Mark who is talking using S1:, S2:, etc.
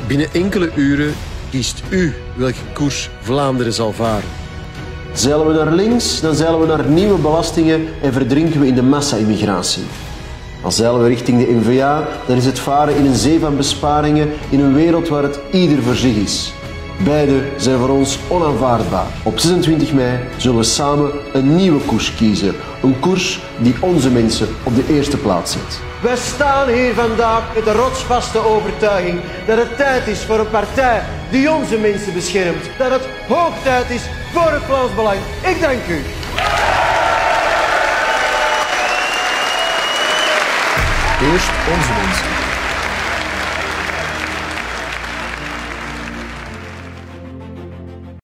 S1: Binnen enkele uren kiest u welke koers Vlaanderen zal varen.
S2: Zeilen we naar links, dan zeilen we naar nieuwe belastingen en verdrinken we in de massa-immigratie. Als zeilen we richting de N-VA, dan is het varen in een zee van besparingen in een wereld waar het ieder voor zich is. Beide zijn voor ons onaanvaardbaar. Op 26 mei zullen we samen een nieuwe koers kiezen. Een koers die onze mensen op de eerste plaats zet.
S3: Wij staan hier vandaag met de rotsvaste overtuiging dat het tijd is voor een partij die onze mensen beschermt. Dat het hoog tijd is voor het Vlaams Belang. Ik dank u.
S4: Eerst onze mensen.